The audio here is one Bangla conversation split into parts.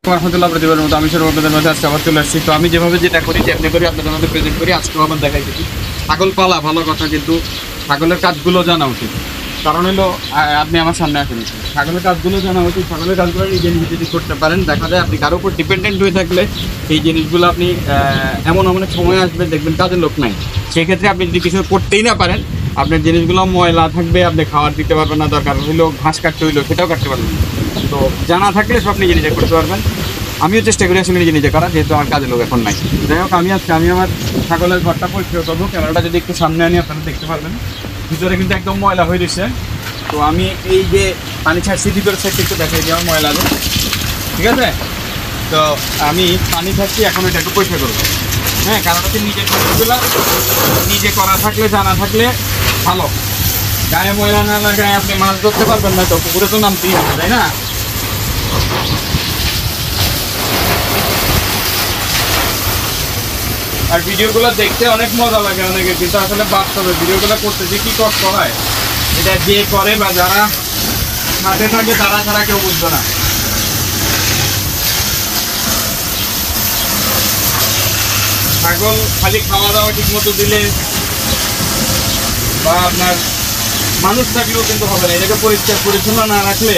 রহমতুল্লাহ প্রতিবারের মতো আমি আপনাদের মধ্যে আজকে আবার চলে আসছি। তো আমি যেভাবে যেটা করি যেমনি করি আপনাদের মধ্যে প্রেজেন্ট করি, আজকেও আবার দেখাই দিচ্ছি। ছাগল পালা ভালো কথা, কিন্তু ছাগলের কাজগুলো জানা উচিত। কারণ হলো আপনি আমার সামনে আসেন, ছাগলের কাজগুলো জানা উচিত। ছাগলের কাজগুলো নিজে নিজে যদি করতে পারেন, দেখা যায় আপনি কারোর উপর ডিপেন্ডেন্ট হয়ে থাকলে এই জিনিসগুলো আপনি এমন অনেক সময় আসবে দেখবেন কাজের লোক নাই। সেক্ষেত্রে আপনি যদি কিছু করতেই না পারেন, আপনার জিনিসগুলো ময়লা থাকবে, আপনি খাবার দিতে পারবেন না, দরকার হইলেও ঘাস কাটতে হইলো সেটাও কাটতে পারবেন না। তো জানা থাকলে সব নিজে নিজে করতে পারবেন। আমিও চেষ্টা করি আসলে নিজে নিজে করা, যেহেতু আমার কাজের লোক এখন নাই। যাই হোক, আমি আমার ছাগলের ঘরটা পরিষ্কার করবো। ক্যামেরাটা যদি একটু সামনে আনি আপনারা দেখতে পারবেন ভিতরে কিন্তু একদম ময়লা হয়ে রয়েছে। তো আমি এই যে পানি ছাড়ছি ভিতরের সাইডটা একটু দেখাই যে আমার ময়লা আছে, ঠিক আছে? তো আমি পানি ছাড়ছি, এখন এটা একটু পরিষ্কার করবো। হ্যাঁ, কারণ হচ্ছে নিজের জিনিসগুলো নিজে করা থাকলে, জানা থাকলে ভালো। গায়ে ময়লা না লাগায় আপনি মাছ ধরতে পারবেন না, তো পুকুরে তো নামতেই হবে, তাই না? আর ভিডিওগুলো দেখতে অনেক মজা লাগে অনেকে, কিন্তু আসলে বাস্তবে ভিডিওগুলো করতে যে কি কষ্ট হয়, এটা যে করে বা যারা মাঠে থাকে তারা ছাড়া কেউ বুঝবে না। ছাগল খালি খাওয়া দাওয়া ঠিক মতো দিলে বা আপনার মানুষ থাকলেও কিন্তু হবে না, এটাকে পরিষ্কার পরিচ্ছন্ন না রাখলে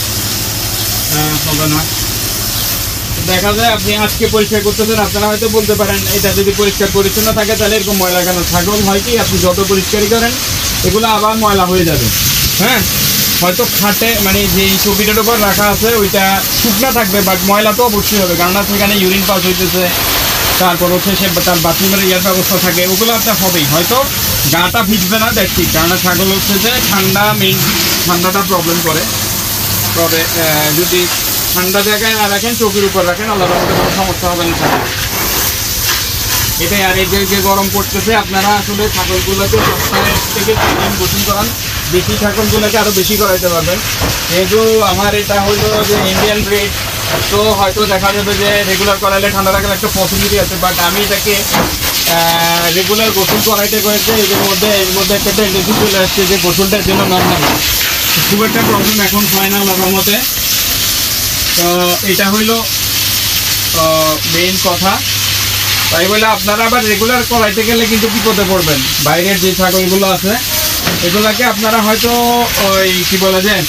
হবে না। দেখা যায় আপনি আজকে পরিষ্কার করতেছেন, আপনারা হয়তো বলতে পারেন এটা যদি পরিষ্কার পরিচ্ছন্ন থাকে তাহলে এরকম ময়লা কেন? ছাগল হয় কি, আপনি যত পরিষ্কারই করেন এগুলো আবার ময়লা হয়ে যাবে। হ্যাঁ, হয়তো খাটে মানে যে ছবিটার উপর রাখা আছে ওইটা শুকনা থাকবে, বাট ময়লা তো অবশ্যই হবে, কারণ সেখানে ইউরিন পাস হইতেছে, তারপর হচ্ছে সে তার বাথরুমের ইয়ার ব্যবস্থা থাকে, ওগুলো আপনার হবেই। হয়তো গাটা ভিজবে না দেখছি, কারণ ছাগল হচ্ছে যে ঠান্ডাটা প্রবলেম করে। তবে যদি ঠান্ডা জায়গায় না রাখেন, চোখের উপর রাখেন, আলাদা কোনো সমস্যা হবে না ছাগল। এটাই। আর এই যে গরম পড়তেছে, আপনারা আসলে ছাগলগুলোকে সপ্তাহে থেকে 3 দিন গোসল করান, দেশি ছাগলগুলোকে আরও বেশি করাইতে পারবেন। যেহেতু আমার এটা হলো যে ইন্ডিয়ান ব্রিড, তো হয়তো দেখা যাবে যে রেগুলার করাইলে ঠান্ডা রাখার একটা পসিবিলিটি আছে, বাট আমি এটাকে রেগুলার গোসল করাইতে করাইতে এর মধ্যে একটা টেন্ডেন্সি চলে আসছে যে গোসলটার জন্য নর্মাল খুব একটা প্রবলেম এখন হয় না আমার মতে। তো এটা হইল মেইন কথা। তাই বলে আপনারা আবার রেগুলার করাইতে গেলে কিন্তু বিপদে পড়বেন। বাইরের যে ছাগলগুলো আছে এগুলাকে আপনারা হয়তো ওই কি বলে যে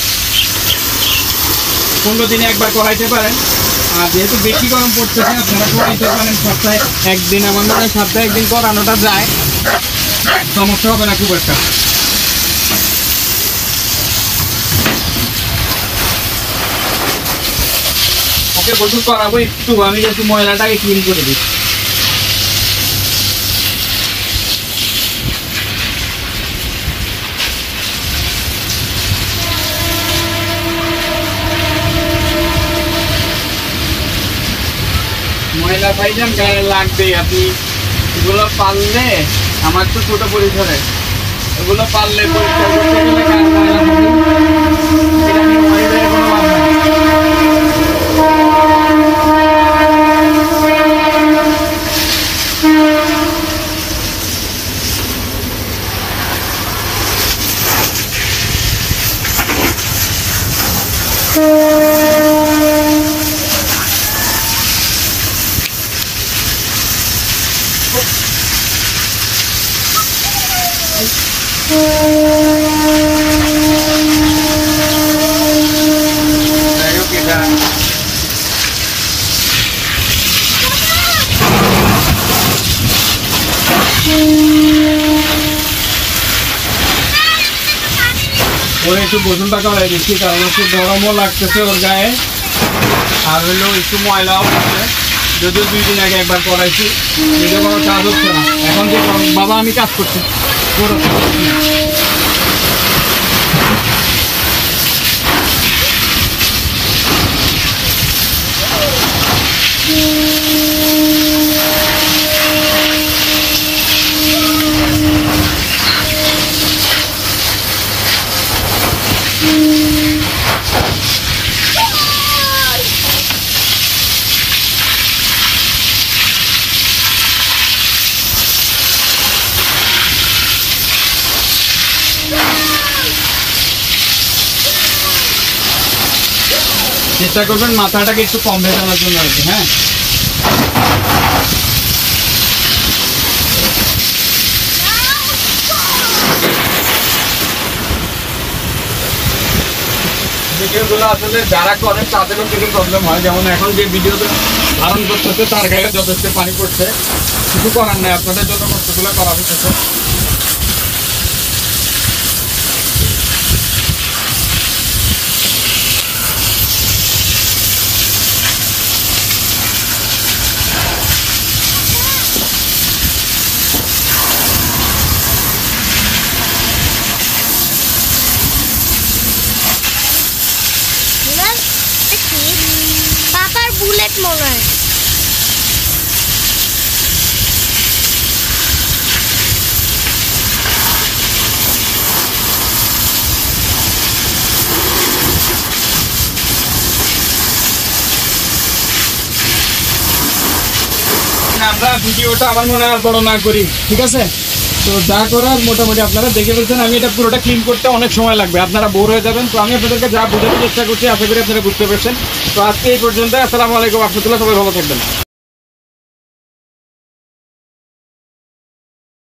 15 দিনে একবার করাইতে পারেন। আর যেহেতু বেশি গরম পড়তেছে, আপনারা করাইতে পারেন সপ্তাহে 1 দিন। আমার মনে হয় সপ্তাহে 1 দিন করানোটা যায়, সমস্যা হবে না খুব একটা। ওকে গোসল করাবো একটু, আমি একটু ময়লাটাকে ক্লিন করে দিই। ময়লা ভাইজান গায়ে লাগবে, আপনি এগুলো পারলে, আমার তো ছোট পরিসরে, এগুলো পারলে পরিষ্কার করতে গেলে গায়ে ময়লা হবে, এটা নিয়ে ময়লার কোনো লাভ নাই। যাই হোক, এটা ওর একটু গোসলটা করাই দিচ্ছি, কারণ একটু গরমও লাগতেছে ওর গায়ে, আর হইলেও একটু ময়লাও আছে। যদিও 2 দিন আগে একবার করাইছি, যদিও কোনো কাজ হচ্ছে না। এখন যে বাবা আমি কাজ করছি পুরো চেষ্টা করবেন মাথাটাকে একটু কম ভেজানোর জন্য আর কি। হ্যাঁ, ভিডিওগুলো আসলে যারা করে তাদেরও কিছু প্রবলেম হয়, যেমন এখন যে ভিডিওতে ধারণ করতেছে তার গায়ে যথেষ্ট পানি পড়ছে, কিছু করার নেই, আপনাদের জন্য কষ্টগুলো করা হচ্ছে। পাপার বুলেট মনে হয়। আমরা ভিডিওটা আমার মনে হয় আর বড় না করি, ঠিক আছে? তো যা করার মোটামুটি আপনারা দেখে ফেলছেন। আমি এটা পুরোটা ক্লিন করতে অনেক সময় লাগবে, আপনারা বোর হয়ে যাবেন। তো আমি আপনাদেরকে যা বোঝানোর চেষ্টা করছি, আশা করি আপনারা বুঝতে পেরেছেন। তো আজকে এই পর্যন্ত। আসসালামু আলাইকুম রহমতুল্লাহ, সবাই ভালো থাকবেন।